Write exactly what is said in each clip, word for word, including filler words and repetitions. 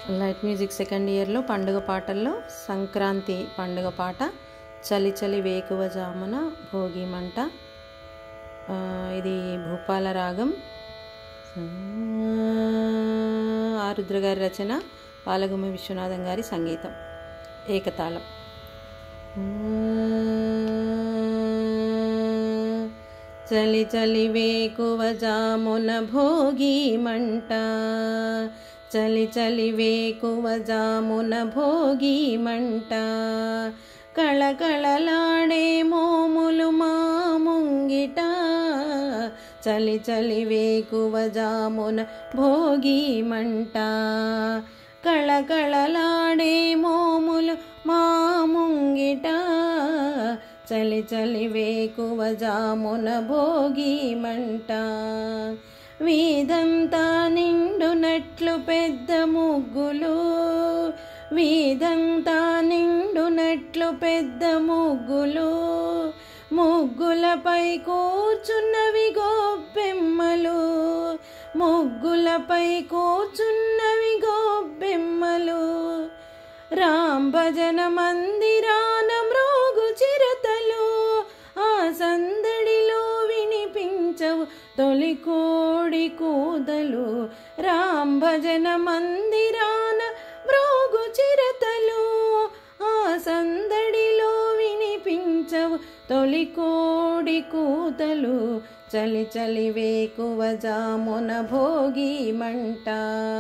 Light music second ఇయర్లో పండుగ పాటల్లో సంక్రాంతి పండుగ పాట చలి చలి వేకువజామున భోగి మంట. ఇది భూపాల రాగం, ఆరుద్ర గారి రచన, పాలగుమ్మి విశ్వనాథం గారి సంగీతం, ఏకతాళం. చలి చలి వేకువజామున భోగి మంట, చలి చలి వేకువజామున భోగి మంట, కళకళలాడే మోములు మా ముంగిట, చలి చలి వేకువజామున భోగి మంట, కళకళలాడే మోములు మా ముంగిట, చలి చలి వేకువజామున భోగి మంట. వీధంతా నిండునట్లు పెద్ద ముగ్గులు, వీధంతా నిండునట్లు పెద్ద ముగ్గులు, ముగ్గులపై కూర్చున్నవి గొబ్బెమ్మలు, ముగ్గులపై కూర్చున్నవి గొబ్బెమ్మలు, రామ్ భజన మందిరాన మ్రోగు చిరతలు, ఆ సందడిలో వినిపించవు తొలి కోడి కూదలు, రామ్ భజన మందిరాన మ్రోగు చిరతలు, ఆ సందడిలో వినిపించవు తొలి కోడి కూతలు, చలి చలి వేకువజామున భోగి మంట,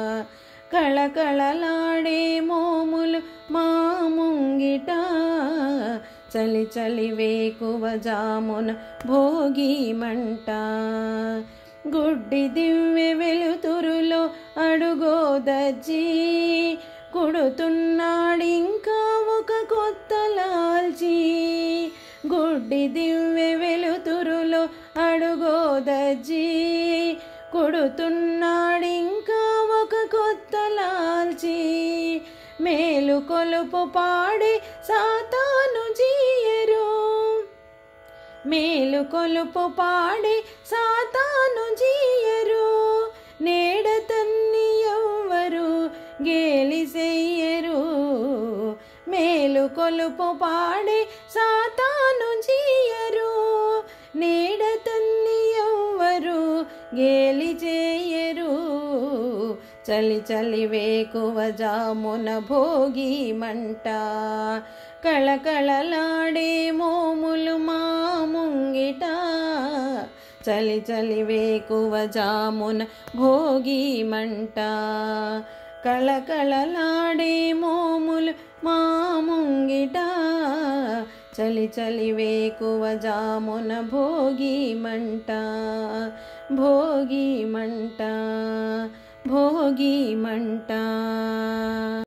కళకళలాడే మోములు మా ముంగిట, చలి చలి వేకువజామున భోగి మంట. గుడ్డి దివ్వె వెలుతురులో అడుగో దజ్జి, కుడుతున్నాడింకా ఒక కొత్త లాల్చి, గుడ్డి దివ్వె వెలుతురులో అడుగో దజ్జి, కుడుతున్నాడింకా ఒక కొత్త లాల్చి, మేలు కొలుపు పాడే సాతాను జీయరు, మేలు కొలుపు పాడే సాతాను జీయరు, నేడతన్ని ఎవ్వరు గేలి చెయ్యరు, మేలు కొలుపు పాడే సాతాను జీయరు, నేడతన్ని ఎవ్వరు గేలి చేయరు, చలి చలి వేకువజామున భోగి మంట, కళకళలాడే మోములు మా ముంగిట, చలి చలి వేకువజామున భోగి మంట, కళకళలాడే మోములు మా ముంగిట, చలి చలి వేకువజామున భోగి మంట, భోగి మంట, భోగి మంట.